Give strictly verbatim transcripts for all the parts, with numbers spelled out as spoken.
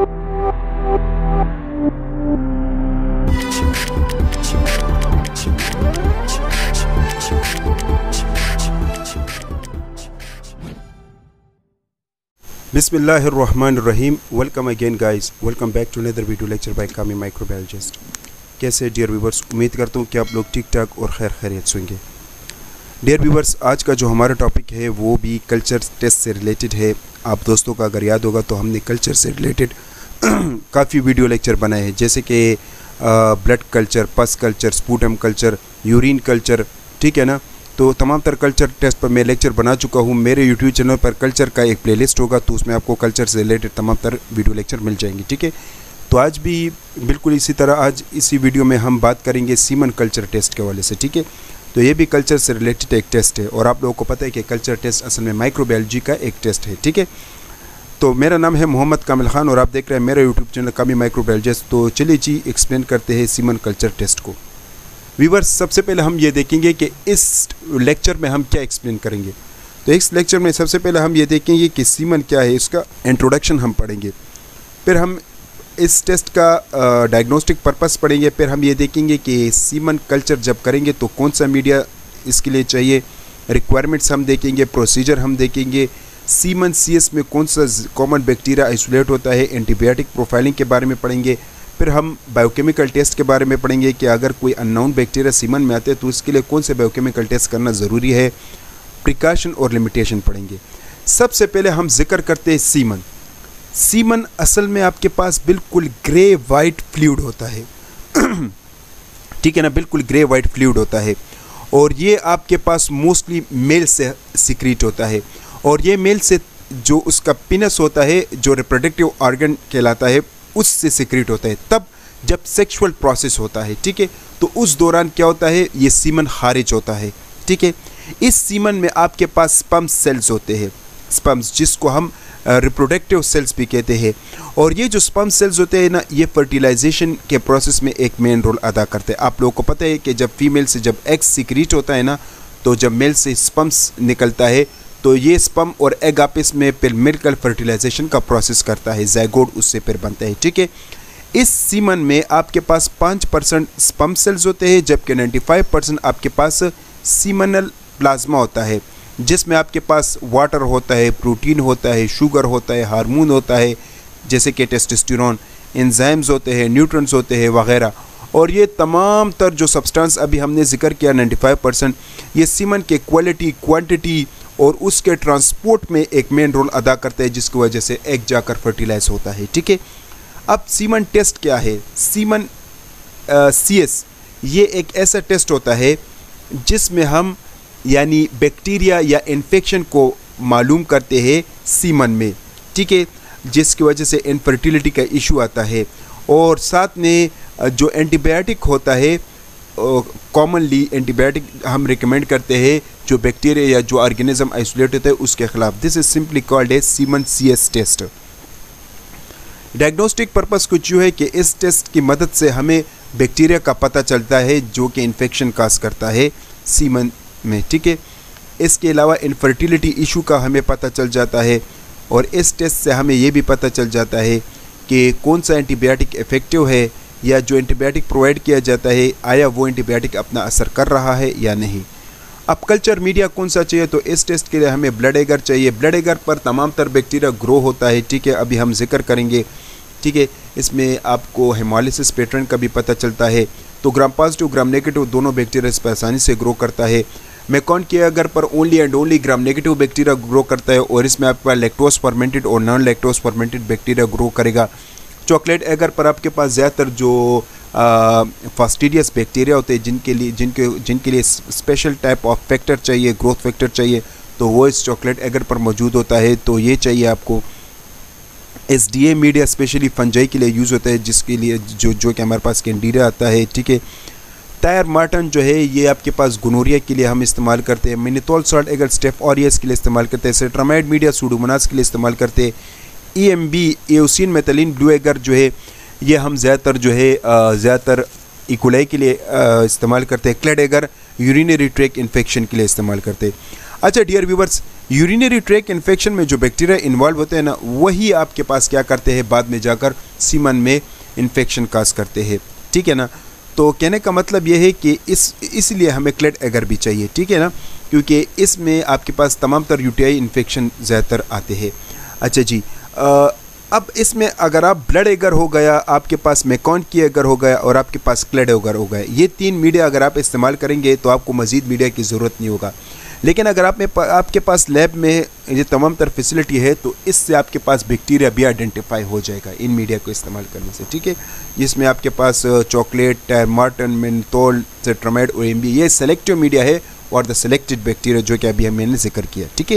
Bismillahirrahmanirrahim. Welcome again guys. Welcome back to another video lecture by Kami Microbiologist. कैसे dear viewers, उम्मीद करता हूँ कि आप लोग ठीक ठाक और खैर खैरियत से होंगे। डियर व्यूवर्स, आज का जो हमारा टॉपिक है वो भी कल्चर टेस्ट से रिलेटेड है। आप दोस्तों का अगर याद होगा तो हमने कल्चर से रिलेटेड काफ़ी वीडियो लेक्चर बनाए हैं, जैसे कि blood culture, pus culture, sputum culture, urine culture, ठीक है ना। तो तमाम तर कल्चर टेस्ट पर मैं लेक्चर बना चुका हूँ। मेरे यूट्यूब चैनल पर कल्चर का एक प्लेलिस्ट होगा, तो उसमें आपको कल्चर से रिलेटेड तमाम तर वीडियो लेक्चर मिल जाएंगे, ठीक है। तो आज भी बिल्कुल इसी तरह आज इसी वीडियो में हम बात करेंगे सीमन कल्चर टेस्ट के हवाले से, ठीक है। तो ये भी कल्चर से रिलेटेड एक टेस्ट है और आप लोगों को पता है कि कल्चर टेस्ट असल में माइक्रोबायोलॉजी का एक टेस्ट है, ठीक है। तो मेरा नाम है मोहम्मद कामिल खान और आप देख रहे हैं मेरा यूट्यूब चैनल कामी माइक्रोबायोलॉजिस्ट। तो चलिए जी एक्सप्लेन करते हैं सीमन कल्चर टेस्ट को। व्यूवर्स, सबसे पहले हम ये देखेंगे कि इस लेक्चर में हम क्या एक्सप्लेन करेंगे। तो इस लेक्चर में सबसे पहले हम ये देखेंगे कि सीमन क्या है, इसका इंट्रोडक्शन हम पढ़ेंगे। फिर हम इस टेस्ट का डायग्नोस्टिक पर्पस पढ़ेंगे। फिर हम ये देखेंगे कि सीमन कल्चर जब करेंगे तो कौन सा मीडिया इसके लिए चाहिए, रिक्वायरमेंट्स हम देखेंगे, प्रोसीजर हम देखेंगे, सीमन सीएस में कौन सा कॉमन बैक्टीरिया आइसोलेट होता है, एंटीबायोटिक प्रोफाइलिंग के बारे में पढ़ेंगे। फिर हम बायोकेमिकल टेस्ट के बारे में पढ़ेंगे कि अगर कोई अननोन बैक्टीरिया सीमन में आते हैं तो उसके लिए कौन से बायोकेमिकल टेस्ट करना ज़रूरी है, प्रिकॉशन और लिमिटेशन पढ़ेंगे। सबसे पहले हम जिक्र करते हैं सीमन। सीमन असल में आपके पास बिल्कुल ग्रे वाइट फ्लूइड होता है ठीक है ना, बिल्कुल ग्रे वाइट फ्लूइड होता है और ये आपके पास मोस्टली मेल से सिक्रीट होता है और ये मेल से जो उसका पिनस होता है, जो रिप्रोडक्टिव ऑर्गन कहलाता है, उससे सिक्रीट होता है तब जब सेक्सुअल प्रोसेस होता है, ठीक है। तो उस दौरान क्या होता है, ये सीमन खारिज होता है, ठीक है। इस सीमन में आपके पास स्पर्म सेल्स होते हैं, स्पर्म्स जिसको हम रिप्रोडक्टिव सेल्स भी कहते हैं। और ये जो स्पर्म सेल्स होते हैं ना, ये फर्टिलाइजेशन के प्रोसेस में एक मेन रोल अदा करते हैं। आप लोगों को पता है कि जब फीमेल से जब एग सिक्रीट होता है ना, तो जब मेल से स्पर्म्स निकलता है तो ये स्पर्म और एग आपस में फिर मिलकर फर्टिलाइजेशन का प्रोसेस करता है, ज़ायगोट उससे फिर बनता है, ठीक है। इस सीमन में आपके पास पाँच परसेंट स्पर्म सेल्स होते हैं, जबकि पचानवे परसेंट आपके पास सीमनल प्लाज्मा होता है, जिसमें आपके पास वाटर होता है, प्रोटीन होता है, शुगर होता है, हार्मोन होता है जैसे कि टेस्टोस्टेरोन, एंजाइम्स होते हैं, न्यूट्रॉन्स होते हैं वगैरह। और ये तमाम तर जो सब्सटेंस अभी हमने जिक्र किया पचानवे परसेंट, ये सीमन के क्वालिटी, क्वांटिटी और उसके ट्रांसपोर्ट में एक मेन रोल अदा करता है, जिसकी वजह से एग जाकर फर्टिलाइज होता है, ठीक है। अब सीमन टेस्ट क्या है? सीमन सीएस ये एक ऐसा टेस्ट होता है जिसमें हम यानी बैक्टीरिया या इन्फेक्शन को मालूम करते हैं सीमन में, ठीक है, जिसकी वजह से इनफर्टिलिटी का इशू आता है। और साथ में जो एंटीबायोटिक होता है, कॉमनली एंटीबायोटिक हम रिकमेंड करते हैं जो बैक्टीरिया या जो ऑर्गेनिज्म आइसोलेट होता है उसके खिलाफ। This is simply called a semen CS test. Diagnostic purpose कुछ यूँ है कि इस टेस्ट की मदद से हमें बैक्टीरिया का पता चलता है जो कि इन्फेक्शन काज करता है सीमन में, ठीक है। इसके अलावा इनफर्टिलिटी इशू का हमें पता चल जाता है और इस टेस्ट से हमें ये भी पता चल जाता है कि कौन सा एंटीबायोटिक इफ़ेक्टिव है या जो एंटीबायोटिक प्रोवाइड किया जाता है आया वो एंटीबायोटिक अपना असर कर रहा है या नहीं। अब कल्चर मीडिया कौन सा चाहिए? तो इस टेस्ट के लिए हमें ब्लड एगर चाहिए। ब्लड एगर पर तमाम तर बैक्टीरिया ग्रो होता है, ठीक है, अभी हम जिक्र करेंगे, ठीक है। इसमें आपको हेमोलिसिस पैटर्न का भी पता चलता है। तो ग्राम पॉजिटिव ग्राम नेगेटिव दोनों बैक्टीरिया इस पर आसानी से ग्रो करता है। मैकॉन के अगर पर only and only gram negative bacteria grow करता है और इसमें आपका लैक्टोज फर्मेंटेड और non lactose fermented bacteria grow करेगा। चॉकलेट एगर पर आपके पास ज़्यादातर जो फास्टीडियस बैक्टीरिया होते हैं जिनके लिए जिनके जिनके लिए स्पेशल टाइप ऑफ फैक्टर चाहिए, ग्रोथ फैक्टर चाहिए, तो वो इस चॉकलेट एगर पर मौजूद होता है। तो ये चाहिए आपको। S D A media specially fungi के लिए यूज़ होता है, जिसके लिए जो जो कि हमारे पास कैंडिडा आता है, ठीक है। टायर मार्टन जो है ये आपके पास गोनोरिया के लिए हम इस्तेमाल करते हैं। Mannitol salt agar staph aureus के लिए इस्तेमाल करते हैं। सेट्रामाइड मीडिया सूडोमोनास के लिए इस्तेमाल करते हैं। E M B eosin methylene blue agar जो है ये हम ज़्यादातर जो है ज़्यादातर इकोलाई के लिए इस्तेमाल करते हैं। CLED agar urinary tract infection के लिए इस्तेमाल करते हैं। अच्छा dear viewers, urinary tract infection में जो बैक्टीरिया इन्वॉल्व होते हैं ना, वही आपके पास क्या करते हैं, बाद में जाकर सीमन में इन्फेक्शन काज करते हैं, ठीक है ना। तो कहने का मतलब ये है कि इस इसलिए हमें क्लेड एगर भी चाहिए, ठीक है ना, क्योंकि इसमें आपके पास तमाम तर यूटीआई इन्फेक्शन ज़्यादातर आते हैं। अच्छा जी, आ, अब इसमें अगर आप ब्लड एगर हो गया, आपके पास मैकॉन की एगर हो गया और आपके पास क्लेड एगर हो गया, ये तीन मीडिया अगर आप इस्तेमाल करेंगे तो आपको मज़ीद मीडिया की ज़रूरत नहीं होगा। लेकिन अगर आप में आपके पास लैब में ये तमाम तर फैसिलिटी है तो इससे आपके पास बैक्टीरिया भी आइडेंटिफाई हो जाएगा इन मीडिया को इस्तेमाल करने से, ठीक है। जिसमें आपके पास चॉकलेट, टर्माटन, मेंथोल, सिट्रामाइड और एम बी, ये सेलेक्टिव मीडिया है और द सेलेक्टेड बैक्टीरिया, जो कि अभी मैंने जिक्र किया, ठीक है।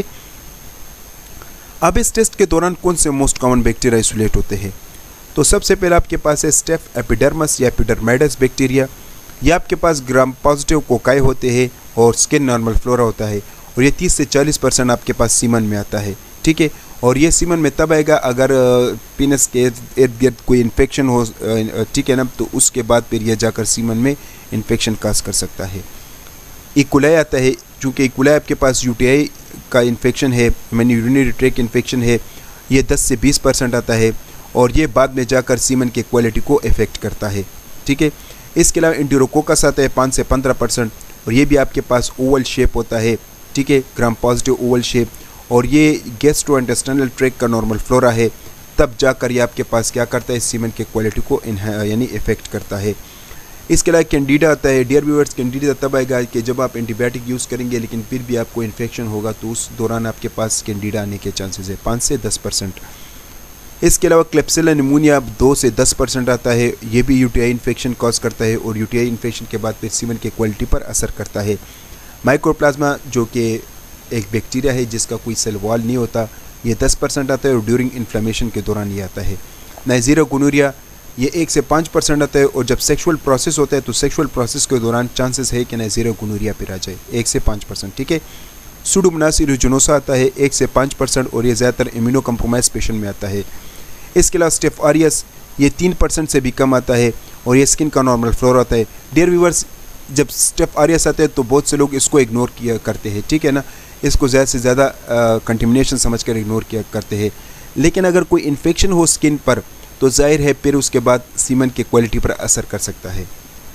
अब इस टेस्ट के दौरान कौन से मोस्ट कॉमन बैक्टीरिया आइसोलेट होते हैं? तो सबसे पहले आपके पास है स्टेफ एपिडर्मस या एपिडर्माइडस बैक्टीरिया। ये आपके पास ग्राम पॉजिटिव कोकाई होते हैं और स्किन नॉर्मल फ्लोरा होता है, और ये तीस से चालीस परसेंट आपके पास सीमन में आता है, ठीक है। और ये सीमन में तब आएगा अगर पीनस के इर्द गिर्द कोई इन्फेक्शन हो, ठीक है ना, तो उसके बाद फिर यह जाकर सीमन में इन्फेक्शन काज कर सकता है। इकोलाई आता है, चूँकि इकोलाई आपके पास यूटीआई का इन्फेक्शन है, मैंने यूरिनरी ट्रैक इन्फेक्शन है, ये दस से बीस परसेंट आता है और ये बाद में जाकर सीमन की क्वालिटी को इफ़ेक्ट करता है, ठीक है। इसके अलावा एंटीरोकोकस आता है पाँच से पंद्रह परसेंट, और ये भी आपके पास ओवल शेप होता है, ठीक है, ग्राम पॉजिटिव ओवल शेप, और ये गैस्ट्रो इंटेस्टाइनल ट्रैक का नॉर्मल फ्लोरा है। तब जाकर ये आपके पास क्या करता है, सीमन के क्वालिटी को यानी इफेक्ट करता है। इसके अलावा कैंडिडा आता है। डियर व्यूअर्स, कैंडिडा तब आएगा कि जब आप एंटीबायोटिक यूज़ करेंगे लेकिन फिर भी आपको इन्फेक्शन होगा, तो उस दौरान आपके पास कैंडिडा आने के चांसेस है पाँच से दस परसेंट। इसके अलावा क्लेप्सिला निमोनिया दो से दस परसेंट आता है, ये भी यूटीआई इन्फेक्शन कॉज करता है और यूटीआई इन्फेक्शन के बाद फिर सीमन के क्वालिटी पर असर करता है। माइक्रोप्लाज्मा जो कि एक बैक्टीरिया है जिसका कोई सेल वॉल नहीं होता, ये दस परसेंट आता है और ड्यूरिंग इन्फ्लेमेशन के दौरान ये आता है। नाइजीरिया गोनोरिया ये एक से पाँच परसेंट आता है, और जब सेक्सुअल प्रोसेस होता है तो सेक्सुअल प्रोसेस के दौरान चांसेस है कि नाइजीरिया गोनोरिया पर आ जाए, एक से पाँच परसेंट, ठीक है। सुडोमोनास एरिजिनोसा आता है एक से पाँच परसेंट, और ये ज़्यादातर इम्यूनो कम्प्रोमाइज पेशेंट में आता है। इसके अलावा स्टेफ आरियस ये तीन परसेंट से भी कम आता है और ये स्किन का नॉर्मल फ्लोरा होता है। डियर व्यूवर्स, जब स्टेफ आरियस आते हैं तो बहुत से लोग इसको इग्नोर किया करते हैं, ठीक है ना, इसको ज़्यादा से ज़्यादा कंटिमिनेशन समझकर इग्नोर किया करते हैं। लेकिन अगर कोई इन्फेक्शन हो स्किन पर तो जाहिर है फिर उसके बाद सीमन की क्वालिटी पर असर कर सकता है।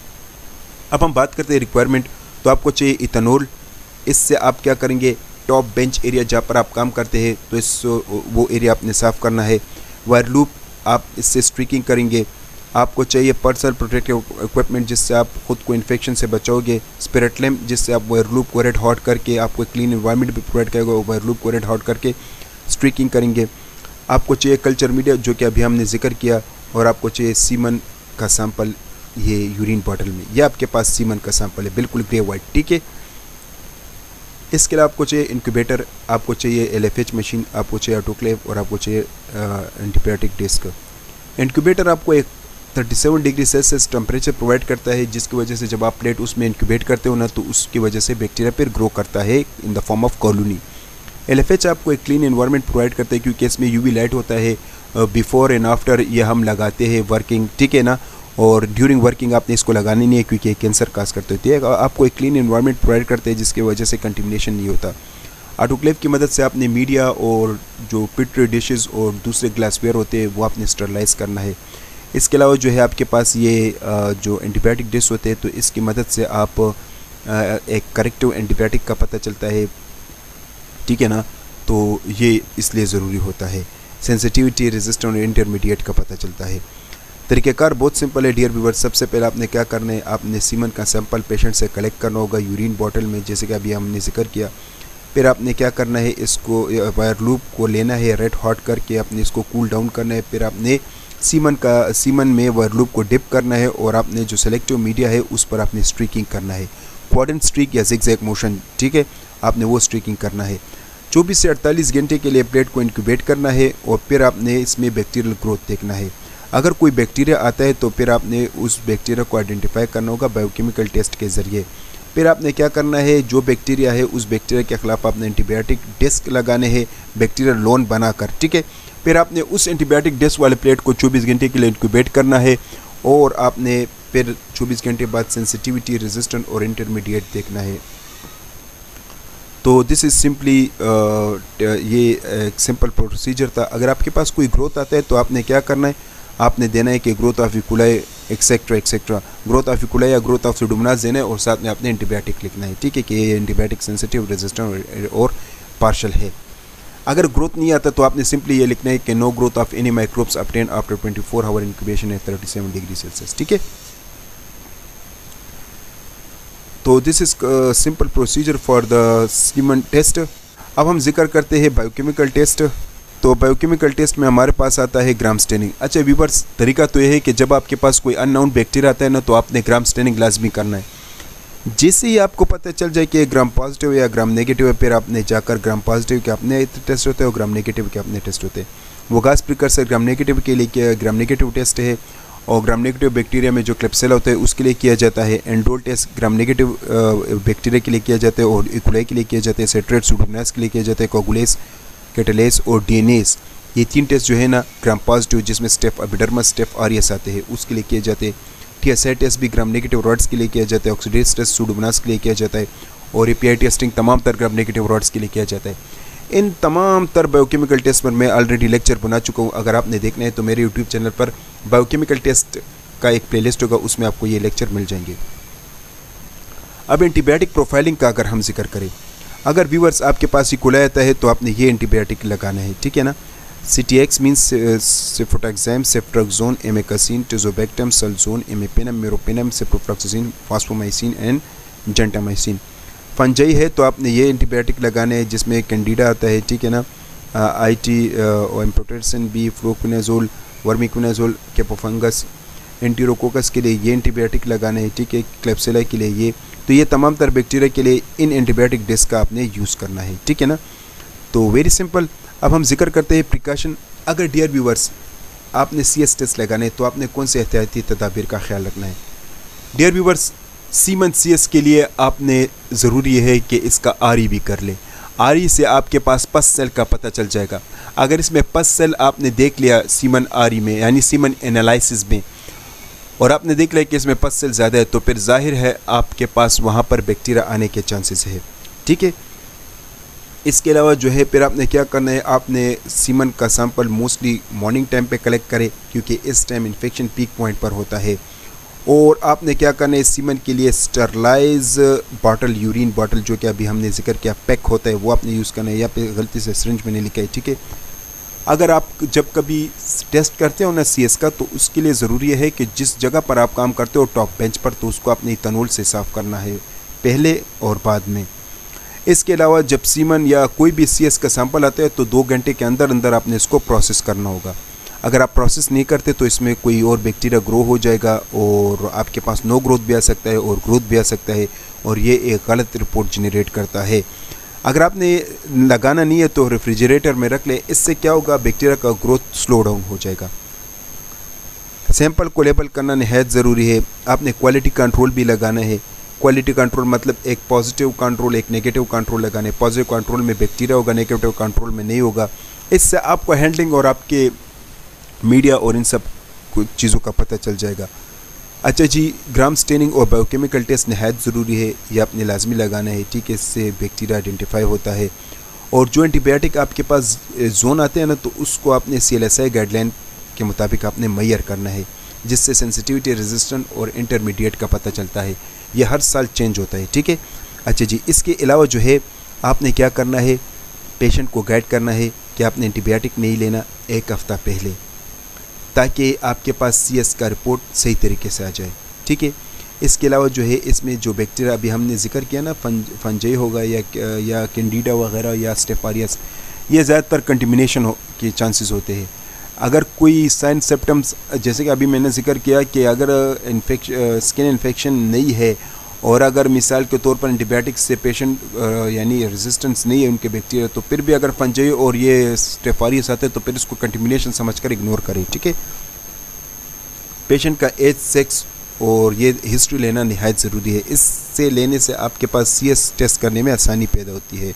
अब हम बात करते हैं रिक्वायरमेंट, तो आपको चाहिए इथेनॉल। इससे आप क्या करेंगे, टॉप बेंच एरिया जहाँ पर आप काम करते हैं तो इस वो एरिया आपने साफ़ करना है। वायर लूप आप इससे स्ट्रीकिंग करेंगे। आपको चाहिए पर्सनल प्रोटेक्टिव इक्विपमेंट जिससे आप खुद को इन्फेक्शन से बचाओगे। स्पिरिट लैम्प जिससे आप वायर लूप को रेड हॉट करके आपको क्लीन एनवायरनमेंट भी प्रोवाइड करेगा, वायर लूप को रेड हॉट करके स्ट्रीकिंग करेंगे। आपको चाहिए कल्चर मीडिया जो कि अभी हमने जिक्र किया, और आपको चाहिए सीमन का सैंपल ये यूरिन बॉटल में, यह आपके पास सीमन का सैंपल है, बिल्कुल ग्रे वाइट, ठीक है। इसके अलावा आपको चाहिए इंक्यूबेटर, आपको चाहिए एल एफ एच मशीन, आपको चाहिए ऑटोक्लेव और आपको चाहिए एंटीबायोटिक डिस्क। इंक्यूबेटर आपको एक सैंतीस डिग्री सेल्सियस टेम्परेचर प्रोवाइड करता है, जिसकी वजह से जब आप प्लेट उसमें इंक्यूबेट करते हो ना तो उसकी वजह से बैक्टीरिया फिर ग्रो करता है in the form of colony. L F H आपको एक क्लीन एनवायरनमेंट प्रोवाइड करता है क्योंकि इसमें यूवी लाइट होता है। बिफोर एंड आफ्टर ये हम लगाते हैं वर्किंग, ठीक है ना, और ड्यूरिंग वर्किंग आपने इसको लगानी नहीं है क्योंकि कैंसर काज करते होती है। आपको एक क्लीन एनवायरनमेंट प्रोवाइड करते हैं जिसकी वजह से कंटिमिनेशन नहीं होता। ऑटोक्लेव की मदद से आपने मीडिया और जो पिट्री डिशेस और दूसरे ग्लासवेयर होते हैं वो आपने स्टरलाइज करना है। इसके अलावा जो है आपके पास ये जो एंटीबायोटिक डिश होते हैं तो इसकी मदद से आप एक करेक्टिव एंटीबायोटिक का पता चलता है, ठीक है ना, तो ये इसलिए ज़रूरी होता है। सेंसिटिविटी, रेजिस्टेंट और इंटरमीडिएट का पता चलता है। तरीक़ेकार बहुत सिंपल है डियर व्यूअर्स। सबसे पहले आपने क्या करना है, आपने सीमन का सैंपल पेशेंट से कलेक्ट करना होगा यूरिन बॉटल में, जैसे कि अभी हमने जिक्र किया। फिर आपने क्या करना है, इसको वायर लूप को लेना है, रेड हॉट करके आपने इसको कूल डाउन करना है। फिर आपने सीमन का सीमन में वायर लूप को डिप करना है और आपने जो सेलेक्टिव मीडिया है उस पर आपने स्ट्रीकिंग करना है, क्वाड्रेंट स्ट्रीक या जिगजैग मोशन, ठीक है, आपने वो स्ट्रीकिंग करना है। चौबीस से अड़तालीस घंटे के लिए प्लेट को इंक्यूबेट करना है और फिर आपने इसमें बैक्टीरियल ग्रोथ देखना है। अगर कोई बैक्टीरिया आता है तो फिर आपने उस बैक्टीरिया को आइडेंटिफाई करना होगा बायोकेमिकल टेस्ट के ज़रिए। फिर आपने क्या करना है, जो बैक्टीरिया है उस बैक्टीरिया के ख़िलाफ़ आपने एंटीबायोटिक डिस्क लगाने हैं बैक्टीरियल लॉन बनाकर, ठीक है। फिर आपने उस एंटीबायोटिक डिस्क वाले प्लेट को चौबीस घंटे के लिए इंक्यूबेट करना है और आपने फिर चौबीस घंटे बाद सेंसिटिविटी, रेजिस्टेंट और इंटरमीडिएट देखना है। तो दिस इज़ सिंपली ये एक सिंपल प्रोसीजर था। अगर आपके पास कोई ग्रोथ आता है तो आपने क्या करना है, आपने देना है कि growth of E coli etcetera etcetera, growth of E coli या ग्रोथ ऑफ सुडोमोनास देना है और साथ में आपने एंटीबायोटिक लिखना है, ठीक है, कि ये एंटीबायोटिक सेंसिटिव, रेजिस्टेंट और पार्शल है। अगर ग्रोथ नहीं आता तो आपने सिंपली ये लिखना है कि no growth of any microbes obtain after twenty four hour incubation at thirty seven degree Celsius, ठीक है। तो this is simple procedure for the semen test. अब हम जिक्र करते हैं बायोकेमिकल टेस्ट। तो बायोकेमिकल टेस्ट में हमारे पास आता है ग्राम स्टेनिंग। अच्छा व्यूअर्स, तरीका तो यह है कि जब आपके पास कोई अननोन बैक्टीरिया आता है ना, तो आपने ग्राम स्टेनिंग लाजमी करना है। जैसे ही आपको पता चल जाए कि ग्राम पॉजिटिव या ग्राम नेगेटिव है, फिर आपने जाकर ग्राम पॉजिटिव के अपने टेस्ट होते हैं और ग्राम नेगेटिव के अपने टेस्ट होते हैं। वो गैस प्रिकर्सर ग्राम नेगेटिव के लिए किया ग्राम नेगेटिव टेस्ट है, और ग्राम नेगेटिव बैक्टीरिया में जो क्लेप्सिला होता है उसके लिए किया जाता है। Indole test gram negative bacteria के लिए किया जाता है और इकोलाई के लिए किया जाता है। सेट्रेट सुडोमोनास के लिए किया जाता है। कोगुलेस, कैटलेस और डीएनएस, ये तीन टेस्ट जो है ना ग्राम पॉजिटिव, जिसमें स्टेफ एपिडर्मस, स्टेफ आरियस आते हैं, उसके लिए किए जाते हैं। टीएसआई टेस्ट भी ग्राम नेगेटिव रॉड्स के लिए किया जाता है। ऑक्सीडेज टेस्ट सुडोमोनास के लिए किया जाता है और एपीआई टेस्टिंग तमाम तर ग्राम नेगेटिव रॉड्स के लिए किया जाता है। इन तमाम तर बायोकेमिकल टेस्ट पर मैं ऑलरेडी लेक्चर बना चुका हूँ। अगर आपने देखना है तो मेरे यूट्यूब चैनल पर बायोकेमिकल टेस्ट का एक प्लेलिस्ट होगा, उसमें आपको ये लेक्चर मिल जाएंगे। अब एंटीबायोटिक प्रोफाइलिंग का अगर हम जिक्र करें, अगर व्यूअर्स आपके पास इकोलाई आता है तो आपने ये एंटीबायोटिक लगाना है, ठीक है ना। C T X means cefotaxime, ceftriaxone, amikacin, tazobactam, sulzone, imipenem, meropenem, ciprofloxacin, fosfomycin and gentamicin. Fungi है तो आपने ये एंटीबायोटिक लगाने हैं, जिसमें कैंडिडा आता है, ठीक है ना, आई टी, एम्प्रोटेरसिन बी, फ्लोक्विनाजोल, वर्मिक्विनाजोल, कैपोफंगस, एंटीरोकोकस के लिए ये एंटीबायोटिक लगाने हैं, ठीक है, क्लेप्सिला के लिए ये। तो ये तमाम तर बैक्टीरिया के लिए इन एंटीबायोटिक डेज का आपने यूज़ करना है, ठीक है ना। तो वेरी सिंपल। अब हम जिक्र करते हैं प्रिकॉशन। अगर डियर व्यूवर्स आपने सी एस टेस्ट लगाने तो आपने कौन से एहतियाती तदाबीर का ख्याल रखना है। Dear viewers, semen C S के लिए आपने ज़रूरी है कि इसका आर ई भी कर ले। आर ई से आपके पास पस सेल का पता चल जाएगा। अगर इसमें पस सेल आपने देख लिया सीमन आर ई में, यानी सीमन एनालिसिस में, और आपने देख लिया कि इसमें पस सेल ज़्यादा है, तो फिर जाहिर है आपके पास वहाँ पर बैक्टीरिया आने के चांसेस है, ठीक है। इसके अलावा जो है फिर आपने क्या करना है, आपने सीमन का सैंपल मोस्टली मॉर्निंग टाइम पे कलेक्ट करें, क्योंकि इस टाइम इन्फेक्शन पीक पॉइंट पर होता है। और आपने क्या करना है, सीमन के लिए स्टरलाइज बॉटल, यूरिन बॉटल जो कि अभी हमने जिक्र किया पैक होता है, वो आपने यूज़ करना है। या फिर गलती से सिरिंज मैंने लिखा है, ठीक है। अगर आप जब कभी टेस्ट करते हो ना सी एस का, तो उसके लिए ज़रूरी है कि जिस जगह पर आप काम करते हो टॉप बेंच पर, तो उसको अपने इथेनॉल से साफ़ करना है पहले और बाद में। इसके अलावा जब सीमन या कोई भी सी एस का सैंपल आता है तो दो घंटे के अंदर अंदर आपने इसको प्रोसेस करना होगा। अगर आप प्रोसेस नहीं करते तो इसमें कोई और बैक्टीरिया ग्रो हो जाएगा और आपके पास नो ग्रोथ भी आ सकता है और ग्रोथ भी आ सकता है, और ये एक गलत रिपोर्ट जनरेट करता है। अगर आपने लगाना नहीं है तो रेफ्रिजरेटर में रख ले। इससे क्या होगा, बैक्टीरिया का ग्रोथ स्लो डाउन हो जाएगा। सैंपल को लेबल करना नहायत ज़रूरी है। आपने क्वालिटी कंट्रोल भी लगाना है। क्वालिटी कंट्रोल मतलब एक पॉजिटिव कंट्रोल, एक नेगेटिव कंट्रोल लगाने। पॉजिटिव कंट्रोल में बैक्टीरिया होगा, नेगेटिव कंट्रोल में नहीं होगा। इससे आपको हैंडलिंग और आपके मीडिया और इन सब कुछ चीज़ों का पता चल जाएगा। अच्छा जी, ग्राम स्टेनिंग और बायोकेमिकल टेस्ट नहायत ज़रूरी है, ये आपने लाजमी लगाना है, ठीक है। इससे बैक्टीरिया आइडेंटिफाई होता है। और जो एंटीबायोटिक आपके पास जोन आते हैं ना, तो उसको आपने C L S I guideline के मुताबिक आपने मैयर करना है, जिससे सेंसिटिविटी, रेजिस्टेंट और इंटरमीडिएट का पता चलता है। ये हर साल चेंज होता है, ठीक है। अच्छा जी, इसके अलावा जो है आपने क्या करना है, पेशेंट को गाइड करना है कि आपने एंटीबायोटिक नहीं लेना एक हफ़्ता पहले, ताकि आपके पास सी एस का रिपोर्ट सही तरीके से आ जाए, ठीक है। इसके अलावा जो है इसमें जो बैक्टीरिया अभी हमने जिक्र किया ना, फंज फंजाई होगा या या कैंडिडा वगैरह या स्टेफारियस, ये ज़्यादातर कंटिमिनेशन हो के चांसेस होते हैं। अगर कोई साइन सिम्टम्स, जैसे कि अभी मैंने जिक्र किया कि अगर इन्फेक्शन स्किन इन्फेक्शन नहीं है और अगर मिसाल के तौर पर एंटीबायोटिक्स से पेशेंट यानी रेजिस्टेंस नहीं है उनके बैक्टीरिया, तो फिर भी अगर फंजाई और ये स्टेफारियस आते हैं तो फिर इसको कंटिमिनेशन समझकर इग्नोर करें, ठीक है। पेशेंट का एज, सेक्स और ये हिस्ट्री लेना नहायत ज़रूरी है। इससे लेने से आपके पास सी एस टेस्ट करने में आसानी पैदा होती है।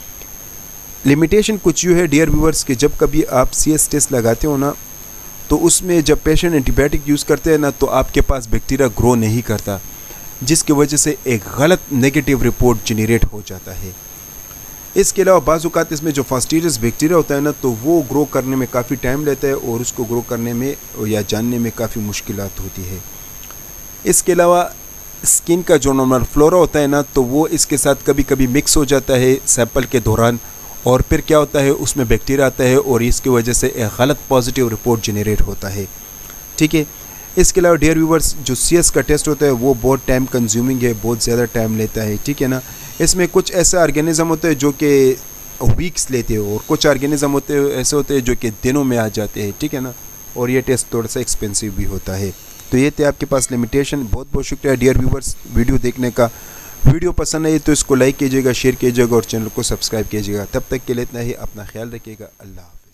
लिमिटेशन कुछ यूँ है डियर व्यूअर्स कि जब कभी आप सी एस टेस्ट लगाते हो ना, तो उसमें जब पेशेंट एंटीबायोटिक यूज़ करते हैं ना, तो आपके पास बैक्टीरिया ग्रो नहीं करता, जिसकी वजह से एक गलत नेगेटिव रिपोर्ट जनरेट हो जाता है। इसके अलावा बाज़ औक़ात इसमें जो फास्टीरियस बैक्टीरिया होता है ना, तो वो ग्रो करने में काफ़ी टाइम लेता है और उसको ग्रो करने में या जानने में काफ़ी मुश्किलात होती है। इसके अलावा स्किन का जो नॉर्मल फ्लोरा होता है ना, तो वो इसके साथ कभी कभी मिक्स हो जाता है सैंपल के दौरान, और फिर क्या होता है उसमें बैक्टीरिया आता है और इसकी वजह से एक गलत पॉजिटिव रिपोर्ट जनरेट होता है। ठीक है। इसके अलावा डियर व्यूवर्स, जो सी एस का टेस्ट होता है वो बहुत टाइम कंज्यूमिंग है, बहुत ज़्यादा टाइम लेता है। ठीक है ना। इसमें कुछ ऐसा ऑर्गेनिज़म होते हैं जो कि वीक्स लेते हैं और कुछ ऑर्गेनिज़म होते हैं ऐसे होते हैं जो कि दिनों में आ जाते हैं। ठीक है ना। और ये टेस्ट थोड़ा सा एक्सपेंसिव भी होता है। तो ये थे आपके पास लिमिटेशन। बहुत बहुत शुक्रिया डियर व्यूवर्स वीडियो देखने का। वीडियो पसंद आई तो इसको लाइक कीजिएगा, शेयर कीजिएगा और चैनल को सब्सक्राइब कीजिएगा। तब तक के लिए इतना ही। अपना ख्याल रखिएगा। अल्लाह।